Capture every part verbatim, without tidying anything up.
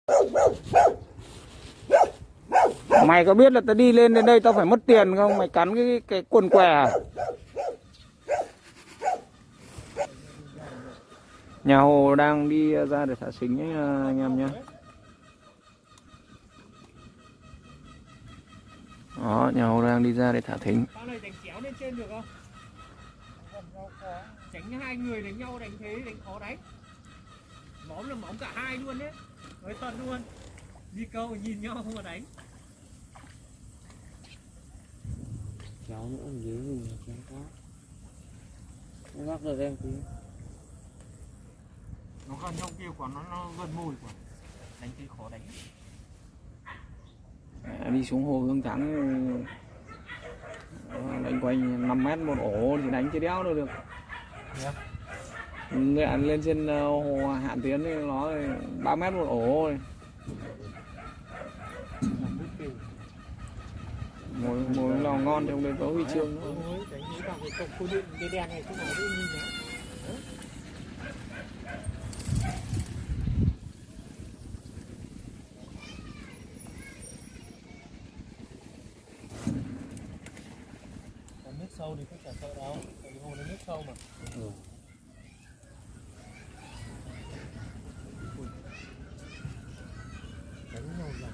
Mày có biết là tao đi lên đến đây tao phải mất tiền không? Mày cắn cái cái quần què à? Nhà Hồ đang đi ra để thả xính ấy anh em nhé. Đó, nhà Hồ đang đi ra để thả thính. Tao này đánh chéo lên trên được không? Tránh hai người đánh nhau, đánh thế đánh khó đánh. Móm là móm cả hai luôn đấy. Nói thật luôn. Đi câu nhìn nhau không mà đánh. Kéo nữa dưới mình kéo quá. Nó bắt được em tí. Nó gần trong kia quả nó, nó gần mồi quả. Đánh thế khó đánh. À, đi xuống hồ Hương Thắng đánh quanh năm mét một ổ thì đánh chưa đéo đâu được. Yeah. Người ăn lên trên hồ Hạn Tiến thì nó ba mét một ổ rồi. Mồi mồi lò ngon trong đây có huy chương nữa. Đánh nghĩ bằng cái cổng cô điện cái đèn này thế nào đấy nhìn nhá. Nước sâu thì không chả sợ đâu, tại vì hồ nó nước sâu mà. Ừ. Đánh nhau rồi.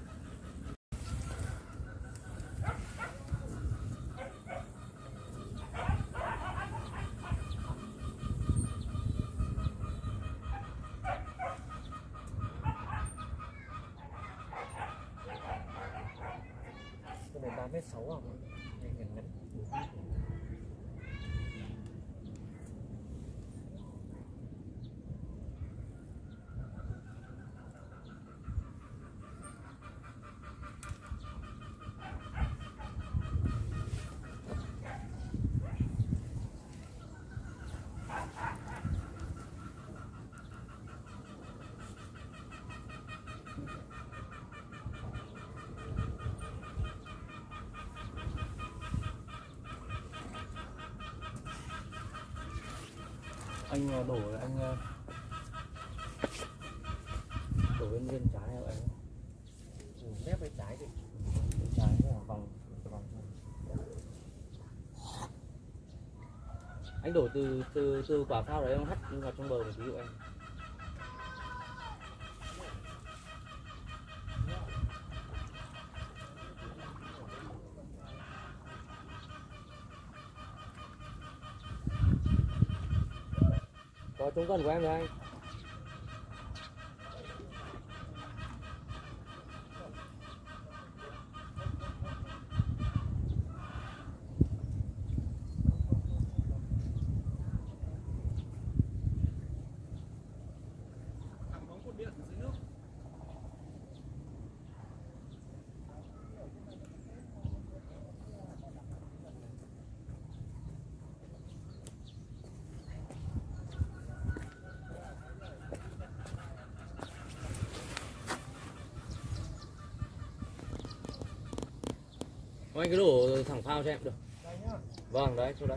Cái này ba mét sáu à? Này gần ngắn. Anh đổ anh đổ bên bên trái hả anh? Ừ, mép bên trái đi. Bên trái là vòng vòng. Anh đổ từ từ từ quả phao đấy, ông hắt vào trong bờ một tí dụ anh. Có trúng gần của em rồi anh. Anh cứ đổ thẳng phao cho em được. Đây nhá. Vâng, đấy, chỗ đấy.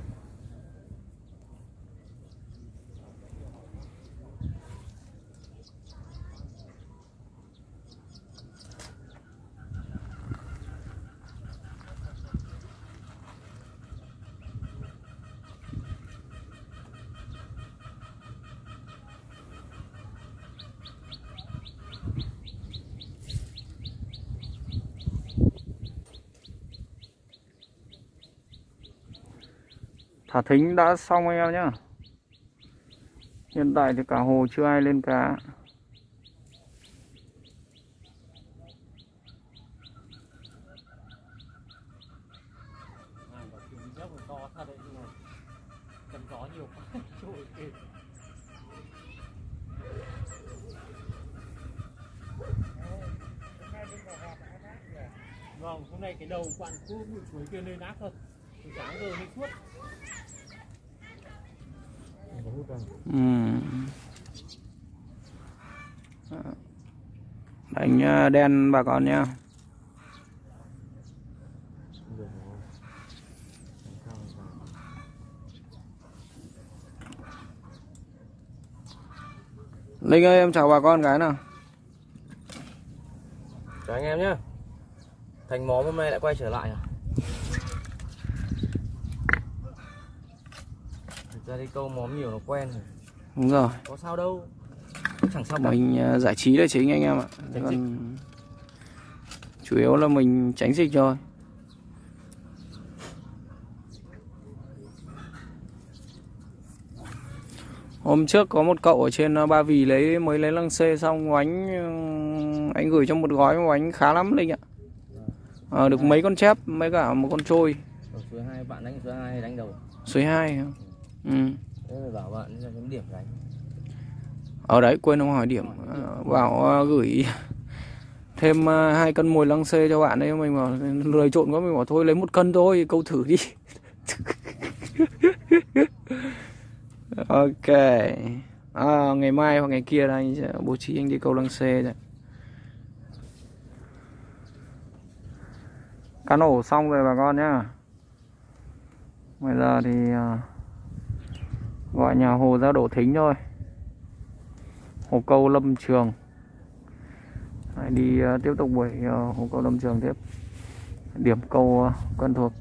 Thả thính đã xong anh em nhá. Hiện tại thì cả hồ chưa ai lên cá. To thật đấy, nhưng mà cần gió nhiều quá. Trôi kìa. Vâng, hôm nay cái đầu quặn cứ bụi chuối kia nơi nát thôi. Từ sáng giờ mới suốt. Ừ. Đánh đen bà con nhá. Linh ơi, em chào bà con cái nào. Chào anh em nhé. Thành móm hôm nay lại quay trở lại à? Thực ra đi câu móm nhiều nó quen rồi. Đúng rồi. Có sao đâu. Chẳng sao cả. Mình uh, giải trí là chính anh em ạ. Tránh Còn dịch. chủ yếu là mình tránh dịch thôi. Hôm trước có một cậu ở trên Ba Vì lấy mới lấy lăng xê xong oánh, anh gửi trong một gói oánh khá lắm Linh ạ. À, được mấy con chép, mấy cả một con trôi. Ở suối hai bạn đánh suối hai hay đánh đầu? Suối hai. Ừ. Thế rồi bảo bạn là chấm điểm đánh. Ở đấy quên không hỏi điểm. À, bảo uh, gửi thêm uh, hai cân mồi lăng xê cho bạn đấy, mình bảo lười trộn quá, mình bảo thôi lấy một cân thôi, câu thử đi. Ok. À, ngày mai hoặc ngày kia là anh sẽ bố trí anh đi câu lăng xê đấy. Cá nổ xong rồi bà con nhá. Bây giờ thì uh, gọi nhà hồ ra đổ thính thôi. Hồ câu Lâm Trường. Lại đi uh, tiếp tục buổi uh, hồ câu Lâm Trường tiếp. Điểm câu uh, quen thuộc.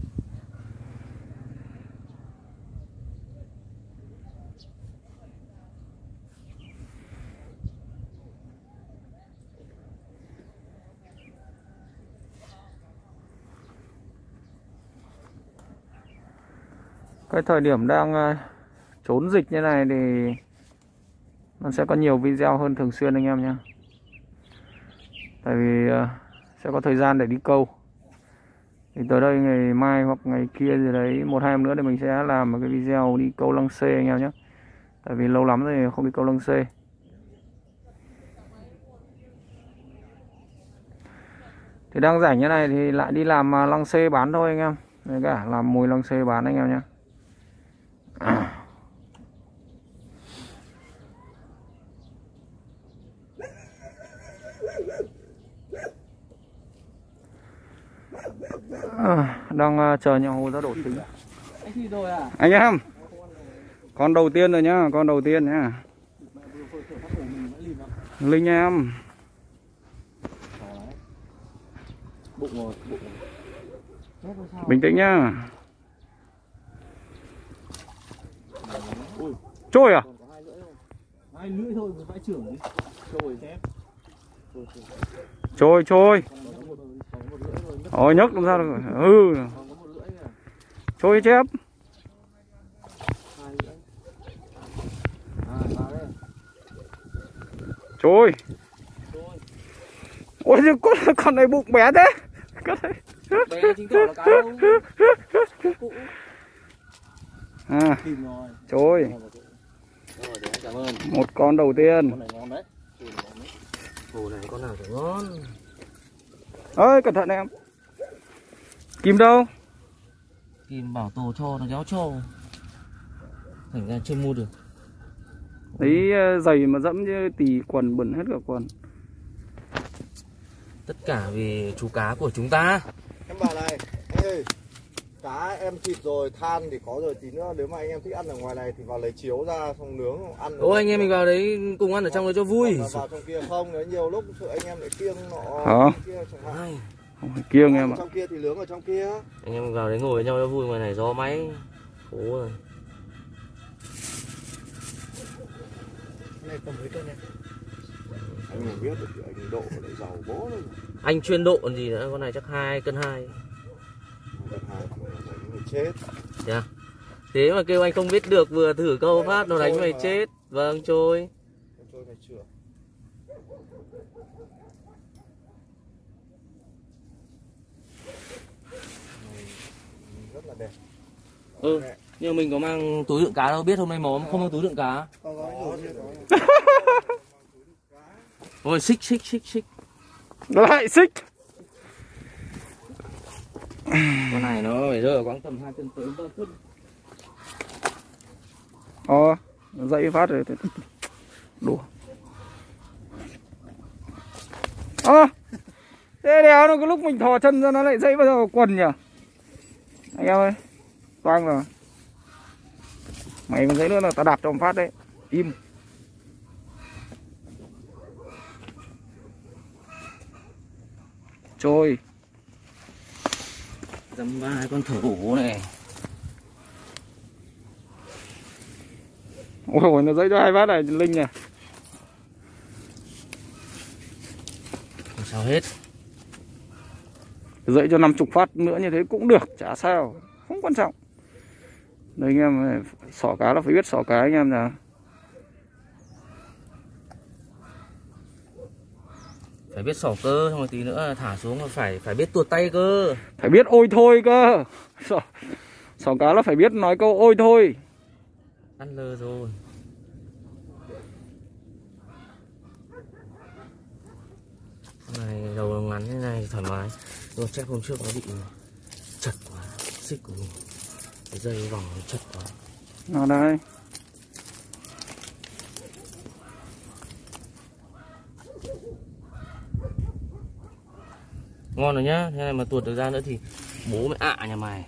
Cái thời điểm đang uh, trốn dịch như này thì nó sẽ có nhiều video hơn thường xuyên anh em nhé. Tại vì uh, sẽ có thời gian để đi câu. Thì tới đây ngày mai hoặc ngày kia gì đấy, một hai hôm nữa thì mình sẽ làm một cái video đi câu lăng xê anh em nhé. Tại vì lâu lắm rồi không đi câu lăng xê. Thì đang rảnh như này thì lại đi làm lăng xê bán thôi anh em. Với cả làm mồi lăng xê bán anh em nhé. À. À, đang uh, chờ nhà hồ ra đổ thính. Anh đi rồi à? Anh em, con đầu tiên rồi nhá, con đầu tiên nhá. Linh em. Bụng rồi, bụng rồi. Bình tĩnh nhá. Trôi à? Hai lưỡi thôi, phải trưởng đi. Trôi chép. Trôi trôi. Ôi nhấc làm sao được. Ừ. Trôi chép. Trôi. Ôi con con này bụng bé thế. Con này. Bé chính tỏ là cá đâu. À. Tìm rồi. Trôi. Rồi, để anh cảm ơn. Một con đầu tiên. Con này ngon đấy. Hồ này con nào chẳng ngon. Ơi cẩn thận em. Kìm đâu? Kìm bảo tổ cho nó kéo trâu. Thành ra chưa mua được. Đấy giày mà dẫm chứ tì quần bẩn hết cả quần. Tất cả vì chú cá của chúng ta. Em bảo này, anh ơi, cá em thịt rồi, than thì có rồi, tí nữa nếu mà anh em thích ăn ở ngoài này thì vào lấy chiếu ra xong nướng ăn. Ôi anh em mình vào đấy cùng ăn ở trong đấy cho vui. Vào trong kia không, nếu nhiều lúc sợ anh em lại kiêng nọ. Hả? Kia chẳng hạn. Ai, Không phải kiêng em ạ. Trong kia thì nướng ở trong kia. anh em vào đấy ngồi với nhau cho vui, ngoài này gió máy khổ rồi. Này tầm mấy cân em? Anh không biết được thì anh độ lại giàu bố luôn. Anh chuyên độ còn gì nữa, con này chắc hai cân hai. Cân hai người chết. Yeah. Thế mà kêu anh không biết được, vừa thử câu phát nó đánh mày chết. Vâng, trôi. Trôi này chưa? Rất là đẹp. Ừ, nhưng mình có mang túi đựng cá đâu, biết hôm nay móm không mang túi đựng cá. Có gói rồi, Ôi xích xích xích xích. Lại xích. Con này nó phải rơi ở khoảng tầm hai cân tới ba cân. Ồ, dậy phát rồi. Đùa. Ơ à, thế đéo nó cái lúc mình thò chân ra nó lại dậy vào quần nhỉ. Anh em ơi, toang rồi. Mày còn dậy nữa là tao đạp cho một phát đấy. Im. Trôi. Dăm ba con thủ này. Ôi nó dãy cho hai phát này Linh này. Không sao hết. Dãy cho năm chục phát nữa như thế cũng được, chả sao, không quan trọng. Đây anh em, xỏ cá là phải biết xỏ cá anh em nào. Phải biết xỏ cơ, xong rồi tí nữa thả xuống mà phải phải biết tuột tay cơ. Phải biết ôi thôi cơ. Xỏ, xỏ cá là phải biết nói câu ôi thôi. Ăn lơ rồi. Này đầu ngắn như này thoải mái. Rồi chắc hôm trước nó bị chật quá, xích của mình. Cái dây vòng nó chật quá. Nào đây. Ngon rồi nhá, thế này mà tuột được ra nữa thì bố mẹ ạ nhà mày.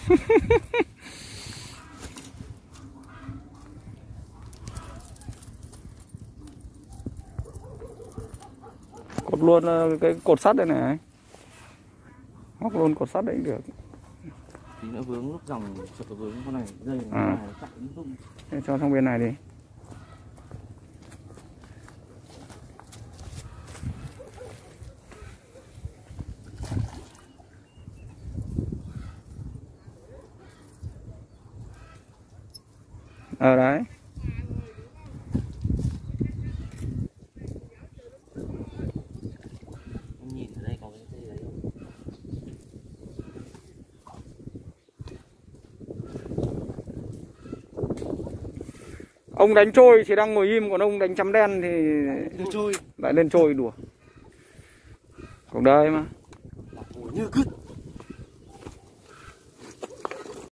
Cột luôn cái cột sắt đây này. Hoặc luôn cột sắt đấy cũng được. Tí nữa vướng lúc dòng sợ vướng con này dây này À. chạy tung. Thế cho sang bên này đi. Ở đấy. Em nhìn ở đây có cái dây đấy không? Ông đánh trôi chỉ đang ngồi im, còn ông đánh chấm đen thì Lên trôi. lại lên trôi đùa. Còn đây mà. Như cứt.